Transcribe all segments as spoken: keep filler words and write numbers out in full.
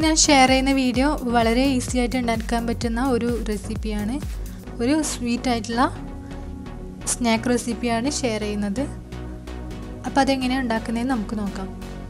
ഞാൻ ഷെയർ ചെയ്യുന്ന വീഡിയോ വളരെ ഈസി ആയിട്ട് ഉണ്ടാക്കാൻ പറ്റുന്ന ഒരു റെസിപ്പിയാണ്. ഒരു സ്വീറ്റ് ആയിട്ടുള്ള സ്നാക്ക് റെസിപ്പിയാണ് ഷെയർ ചെയ്യുന്നത്. അപ്പോൾ അതെങ്ങനെയാണ് ഉണ്ടാക്കുന്നതെന്ന് നമുക്ക് നോക്കാം.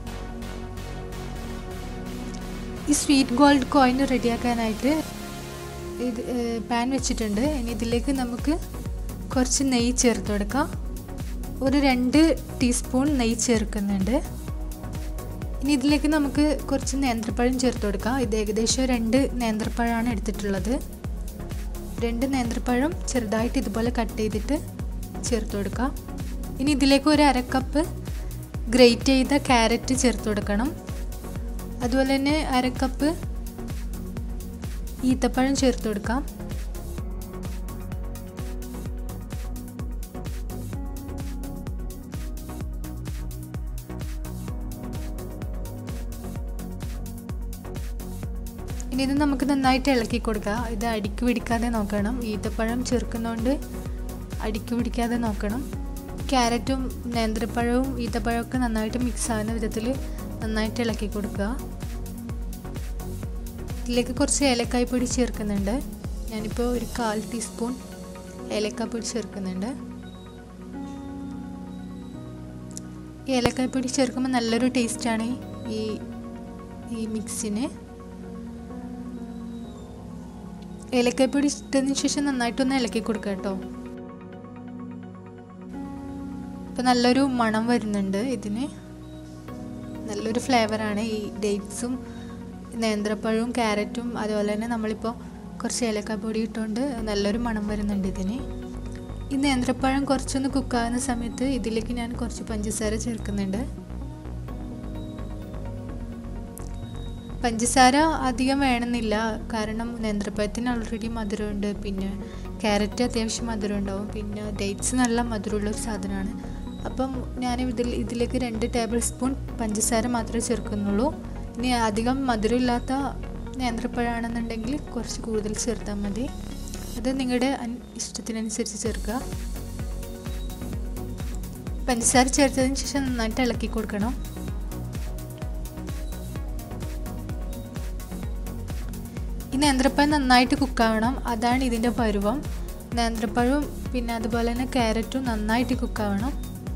ഈ സ്വീറ്റ് ഗോൾഡ് കോയിൻ റെഡിയാക്കാനായിട്ട് ഇത് പാൻ വെച്ചിട്ടുണ്ട്. ഇനി ഇതിലേക്ക് നമുക്ക് കുറച്ച് നെയ്യ് ചേർത്ത് കൊടുക്കാം. ഒരു രണ്ട് ടീസ്പൂൺ നെയ്യ് ചേർക്കുന്നുണ്ട്. ഇനി ഇതിലേക്ക് നമുക്ക് കുറച്ച് നേന്ത്രപ്പഴം ചേർത്ത് കൊടുക്കാം. ഇത് ഏകദേശം രണ്ട് നേന്ത്രപ്പഴമാണ് എടുത്തിട്ടുള്ളത്. രണ്ട് നേന്ത്രപ്പഴം ചെറുതായിട്ട് ഇതുപോലെ കട്ട് ചെയ്തിട്ട് ചേർത്ത് കൊടുക്കാം. ഇനി ഇതിലേക്ക് ഒരു അര കപ്പ് ഗ്രേറ്റ് ചെയ്ത ക്യാരറ്റ് ചേർത്ത് കൊടുക്കണം. അതുപോലെ തന്നെ അര കപ്പ് ഈത്തപ്പഴം ചേർത്ത് കൊടുക്കാം. ഇനി ഇത് നമുക്ക് നന്നായിട്ട് ഇളക്കി കൊടുക്കാം. ഇത് അടിക്ക് പിടിക്കാതെ നോക്കണം. ഈത്തപ്പഴം ചേർക്കുന്നതുകൊണ്ട് അടിക്ക് പിടിക്കാതെ നോക്കണം. ക്യാരറ്റും നേന്ത്രപ്പഴവും ഈത്തപ്പഴമൊക്കെ നന്നായിട്ട് മിക്സ് ആകുന്ന വിധത്തിൽ നന്നായിട്ട് ഇളക്കി കൊടുക്കുക. ഇതിലേക്ക് കുറച്ച് ഏലക്കായ് പൊടി ചേർക്കുന്നുണ്ട്. ഞാനിപ്പോൾ ഒരു കാൽ ടീസ്പൂൺ ഏലക്കായ് പൊടി ചേർക്കുന്നുണ്ട്. ഈ ഏലക്കായ് പൊടി ചേർക്കുമ്പോൾ നല്ലൊരു ടേസ്റ്റാണ് ഈ ഈ മിക്സിന്. ഏലക്കായ്പ്പൊടി ഇട്ടതിന് ശേഷം നന്നായിട്ടൊന്ന് ഇളക്കി കൊടുക്കുക കേട്ടോ. ഇപ്പം നല്ലൊരു മണം വരുന്നുണ്ട്. ഇതിന് നല്ലൊരു ഫ്ലേവറാണ്. ഈ ഡേറ്റ്സും നേന്ത്രപ്പഴവും ക്യാരറ്റും അതുപോലെ തന്നെ നമ്മളിപ്പോൾ കുറച്ച് ഏലക്കായ്പ്പൊടി ഇട്ടുകൊണ്ട് നല്ലൊരു മണം വരുന്നുണ്ട് ഇതിന്. ഈ നേന്ത്രപ്പഴം കുറച്ചൊന്ന് കുക്കാകുന്ന സമയത്ത് ഇതിലേക്ക് ഞാൻ കുറച്ച് പഞ്ചസാര ചേർക്കുന്നുണ്ട്. പഞ്ചസാര അധികം വേണമെന്നില്ല, കാരണം നേന്ത്രപ്പഴത്തിന് ഓൾറെഡി മധുരമുണ്ട്. പിന്നെ ക്യാരറ്റ് അത്യാവശ്യം മധുരം ഉണ്ടാവും. പിന്നെ ഡേറ്റ്സ് നല്ല മധുരമുള്ളൊരു സാധനമാണ്. അപ്പം ഞാൻ ഇതിൽ ഇതിലേക്ക് രണ്ട് ടേബിൾ സ്പൂൺ പഞ്ചസാര മാത്രമേ ചേർക്കുന്നുള്ളൂ. ഇനി അധികം മധുരമില്ലാത്ത നേന്ത്രപ്പഴമാണെന്നുണ്ടെങ്കിൽ കുറച്ച് കൂടുതൽ ചേർത്താൽ മതി. അത് നിങ്ങളുടെ ഇഷ്ടത്തിനനുസരിച്ച് ചേർക്കുക. പഞ്ചസാര ചേർത്തതിന് ശേഷം നന്നായിട്ട് ഇളക്കി കൊടുക്കണം. ഈ നേന്ത്രപ്പഴം നന്നായിട്ട് കുക്കാവണം, അതാണ് ഇതിൻ്റെ പരുവം. നേന്ത്രപ്പഴവും പിന്നെ അതുപോലെ തന്നെ ക്യാരറ്റും നന്നായിട്ട് കുക്കാവണം.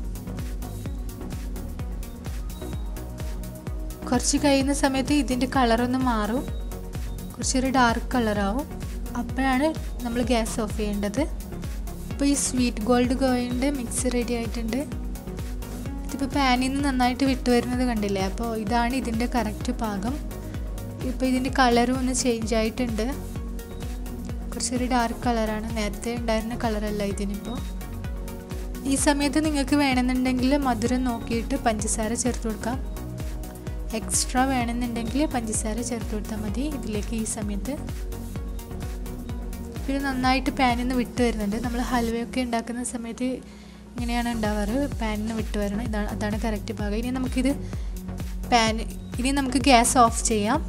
കുറച്ച് കഴിയുന്ന സമയത്ത് ഇതിൻ്റെ കളറൊന്ന് മാറും, കുറച്ചൊരു ഡാർക്ക് കളറാവും. അപ്പോഴാണ് നമ്മൾ ഗ്യാസ് ഓഫ് ചെയ്യേണ്ടത്. അപ്പോൾ ഈ സ്വീറ്റ് ഗോൾഡ് കോയിൻ്റെ മിക്സ് റെഡി ആയിട്ടുണ്ട്. ഇതിപ്പോൾ പാനിൽ നിന്ന് നന്നായിട്ട് വിട്ടു വരുന്നത് കണ്ടില്ലേ? അപ്പോൾ ഇതാണ് ഇതിൻ്റെ കറക്റ്റ് പാകം. ഇപ്പോൾ ഇതിൻ്റെ കളറും ഒന്ന് ചേഞ്ച് ആയിട്ടുണ്ട്. കുറച്ചൊരു ഡാർക്ക് കളറാണ്, നേരത്തെ ഉണ്ടായിരുന്ന കളറല്ല ഇതിനിപ്പോൾ. ഈ സമയത്ത് നിങ്ങൾക്ക് വേണമെന്നുണ്ടെങ്കിൽ മധുരം നോക്കിയിട്ട് പഞ്ചസാര ചേർത്ത് കൊടുക്കാം. എക്സ്ട്രാ വേണമെന്നുണ്ടെങ്കിൽ പഞ്ചസാര ചേർത്ത് കൊടുത്താൽ മതി ഇതിലേക്ക് ഈ സമയത്ത്. പിന്നെ നന്നായിട്ട് പാനിൽ നിന്ന് വിട്ട് വരുന്നുണ്ട്. നമ്മൾ ഹൽവയൊക്കെ ഉണ്ടാക്കുന്ന സമയത്ത് ഇങ്ങനെയാണ് ഉണ്ടാവാറ്, പാനിൽ നിന്ന് വിട്ട് വരണം. ഇതാണ് അതാണ് കറക്റ്റ് പാകം. ഇനി നമുക്കിത് പാൻ ഇനി നമുക്ക് ഗ്യാസ് ഓഫ് ചെയ്യാം.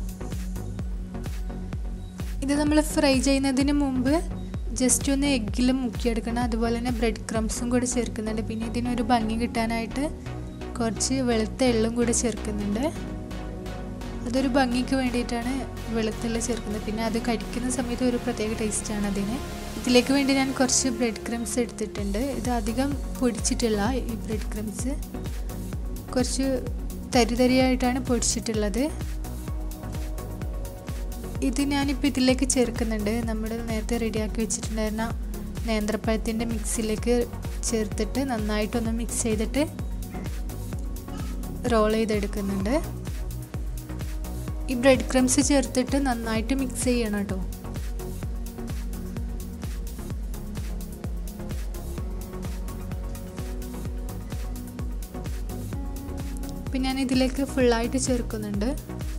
ഇത് നമ്മൾ ഫ്രൈ ചെയ്യുന്നതിന് മുമ്പ് ജസ്റ്റ് ഒന്ന് എഗ്ഗിൽ മുക്കിയെടുക്കണം. അതുപോലെ തന്നെ ബ്രെഡ് ക്രംസും കൂടി ചേർക്കുന്നുണ്ട്. പിന്നെ ഇതിനൊരു ഭംഗി കിട്ടാനായിട്ട് കുറച്ച് വെളുത്ത എള്ളും കൂടി ചേർക്കുന്നുണ്ട്. അതൊരു ഭംഗിക്ക് വേണ്ടിയിട്ടാണ് വെളുത്തുള്ള ചേർക്കുന്നത്. പിന്നെ അത് കഴിക്കുന്ന സമയത്ത് ഒരു പ്രത്യേക ടേസ്റ്റാണ് അതിന്. ഇതിലേക്ക് വേണ്ടി ഞാൻ കുറച്ച് ബ്രെഡ് ക്രംസ് എടുത്തിട്ടുണ്ട്. ഇത് അധികം പൊടിച്ചിട്ടില്ല. ഈ ബ്രെഡ് ക്രംസ് കുറച്ച് തരി തരിയായിട്ടാണ് പൊടിച്ചിട്ടുള്ളത്. ഇത് ഞാനിപ്പോൾ ഇതിലേക്ക് ചേർക്കുന്നുണ്ട്. നമ്മൾ നേരത്തെ റെഡിയാക്കി വെച്ചിട്ടുണ്ടായിരുന്ന നേന്ത്രപ്പഴത്തിൻ്റെ മിക്സിലേക്ക് ചേർത്തിട്ട് നന്നായിട്ടൊന്ന് മിക്സ് ചെയ്തിട്ട് റോൾ ചെയ്തെടുക്കുന്നുണ്ട്. ഈ ബ്രെഡ് ക്രംസ് ചേർത്തിട്ട് നന്നായിട്ട് മിക്സ് ചെയ്യണം കേട്ടോ. പിന്നെ ഞാൻ ഇതിലേക്ക് ഫുള്ളായിട്ട് ചേർക്കുന്നുണ്ട്.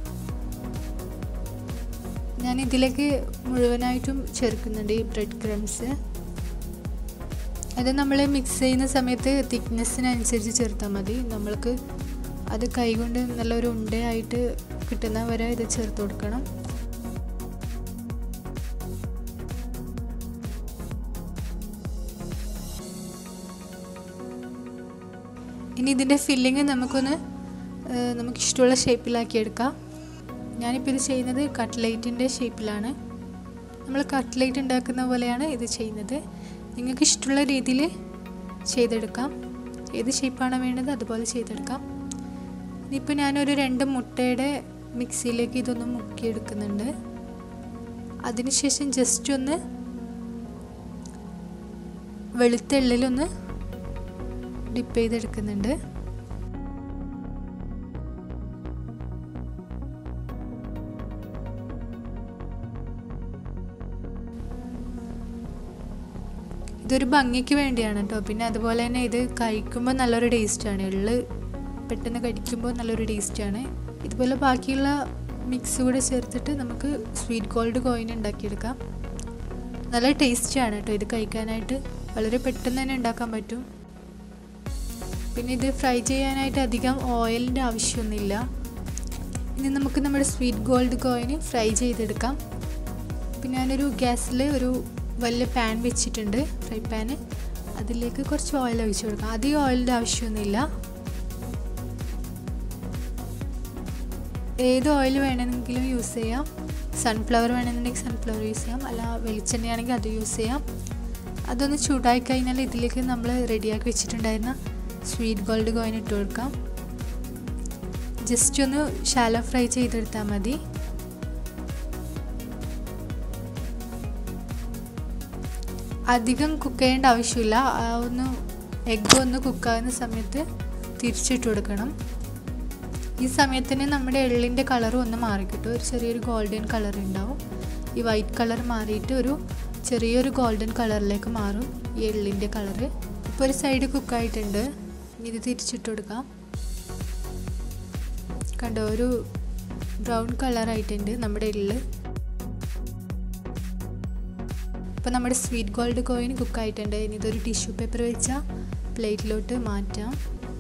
ഞാൻ ഇതിലേക്ക് മുഴുവനായിട്ടും ചേർക്കുന്നുണ്ട് ഈ ബ്രെഡ് ക്രംസ്. അത് നമ്മൾ മിക്സ് ചെയ്യുന്ന സമയത്ത് തിക്നെസ്സിനനുസരിച്ച് ചേർത്താൽ മതി. നമ്മൾക്ക് അത് കൈകൊണ്ട് നല്ലൊരു ഉണ്ടയായിട്ട് കിട്ടുന്ന വരെ ഇത് ചേർത്ത് കൊടുക്കണം. ഇനി ഇതിൻ്റെ ഫില്ലിങ് നമുക്കൊന്ന് നമുക്കിഷ്ടമുള്ള ഷേപ്പിലാക്കി എടുക്കാം. ഞാനിപ്പോൾ ഇത് ചെയ്യുന്നത് കട്ട്ലേറ്റിൻ്റെ ഷേപ്പിലാണ്. നമ്മൾ കട്ട്ലേറ്റ് ഉണ്ടാക്കുന്ന പോലെയാണ് ഇത് ചെയ്യുന്നത്. നിങ്ങൾക്ക് ഇഷ്ടമുള്ള രീതിയിൽ ചെയ്തെടുക്കാം. ഏത് ഷേപ്പാണ് വേണ്ടത് അതുപോലെ ചെയ്തെടുക്കാം. ഇനിയിപ്പോൾ ഞാനൊരു രണ്ട് മുട്ടയുടെ മിക്സിയിലേക്ക് ഇതൊന്ന് മുക്കിയെടുക്കുന്നുണ്ട്. അതിനുശേഷം ജസ്റ്റ് ഒന്ന് വെളുത്ത എള്ളിലൊന്ന് ഡിപ്പ് ചെയ്തെടുക്കുന്നുണ്ട്. ഇതൊരു ഭംഗിക്ക് വേണ്ടിയാണ് കേട്ടോ. പിന്നെ അതുപോലെ തന്നെ ഇത് കഴിക്കുമ്പോൾ നല്ലൊരു ടേസ്റ്റാണ്. എള്ള് പെട്ടെന്ന് കടിക്കുമ്പോൾ നല്ലൊരു ടേസ്റ്റാണ്. ഇതുപോലെ ബാക്കിയുള്ള മിക്സ് കൂടെ ചേർത്തിട്ട് നമുക്ക് സ്വീറ്റ് ഗോൾഡ് കോയിൻ ഉണ്ടാക്കിയെടുക്കാം. നല്ല ടേസ്റ്റാണ് കേട്ടോ ഇത് കഴിക്കാനായിട്ട്. വളരെ പെട്ടെന്ന് തന്നെ ഉണ്ടാക്കാൻ പറ്റും. പിന്നെ ഇത് ഫ്രൈ ചെയ്യാനായിട്ട് അധികം ഓയിലിൻ്റെ ആവശ്യമൊന്നുമില്ല. ഇനി നമുക്ക് നമ്മുടെ സ്വീറ്റ് ഗോൾഡ് കോയിന് ഫ്രൈ ചെയ്തെടുക്കാം. പിന്നെ ഞാനൊരു ഗ്യാസിൽ ഒരു വലിയ പാൻ വെച്ചിട്ടുണ്ട്, ഫ്രൈ പാന്. അതിലേക്ക് കുറച്ച് ഓയിൽ ഒഴിച്ച് കൊടുക്കാം. അധികം ഓയിലിൻ്റെ ആവശ്യമൊന്നുമില്ല. ഏത് ഓയിൽ വേണമെങ്കിലും യൂസ് ചെയ്യാം. സൺഫ്ലവർ വേണമെന്നുണ്ടെങ്കിൽ സൺഫ്ലവർ യൂസ് ചെയ്യാം, അല്ല വെളിച്ചെണ്ണയാണെങ്കിൽ അത് യൂസ് ചെയ്യാം. അതൊന്ന് ചൂടായി കഴിഞ്ഞാൽ ഇതിലേക്ക് നമ്മൾ റെഡിയാക്കി വെച്ചിട്ടുണ്ടായിരുന്ന സ്വീറ്റ് ഗോൾഡ് കോയിൻ ഇട്ട് കൊടുക്കാം. ജസ്റ്റ് ഒന്ന് ഷാലോ ഫ്രൈ ചെയ്തെടുത്താൽ മതി. അധികം കുക്ക് ചെയ്യേണ്ട ആവശ്യമില്ല. ഒന്ന് എഗ്ഗ് ഒന്ന് കുക്കാകുന്ന സമയത്ത് തിരിച്ചിട്ട് കൊടുക്കണം. ഈ സമയത്തിന് നമ്മുടെ എള്ളിൻ്റെ കളറും ഒന്ന് മാറിക്കിട്ടും. ഒരു ചെറിയൊരു ഗോൾഡൻ കളർ ഉണ്ടാവും. ഈ വൈറ്റ് കളർ മാറിയിട്ട് ഒരു ചെറിയൊരു ഗോൾഡൻ കളറിലേക്ക് മാറും ഈ എള്ളിൻ്റെ കളറ്. ഇപ്പോൾ ഒരു സൈഡ് കുക്കായിട്ടുണ്ട്. ഇത് തിരിച്ചിട്ട് കൊടുക്കാം. കണ്ടോ, ഒരു ബ്രൗൺ കളറായിട്ടുണ്ട് നമ്മുടെ എള്ള്. ഇപ്പോൾ നമ്മുടെ സ്വീറ്റ് ഗോൾഡ് കോയിൻ കുക്കായിട്ടുണ്ട്. ഇനി ഇതൊരു ടിഷ്യൂ പേപ്പർ വെച്ചാൽ പ്ലേറ്റിലോട്ട് മാറ്റാം.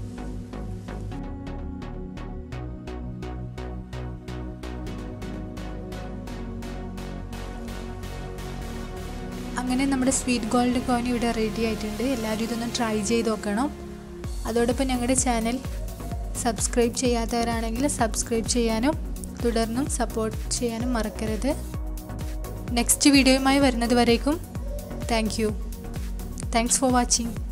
അങ്ങനെ നമ്മുടെ സ്വീറ്റ് ഗോൾഡ് കോയിൻ ഇവിടെ റെഡി ആയിട്ടുണ്ട്. എല്ലാവരും ഇതൊന്ന് ട്രൈ ചെയ്ത് നോക്കണം. അതോടൊപ്പം ഞങ്ങളുടെ ചാനൽ സബ്സ്ക്രൈബ് ചെയ്യാത്തവരാണെങ്കിൽ സബ്സ്ക്രൈബ് ചെയ്യാനും തുടർന്നും സപ്പോർട്ട് ചെയ്യാനും മറക്കരുത്. നെക്സ്റ്റ് വീഡിയോയുമായി വരുന്നത് വരേക്കും thank you. Thanks for watching.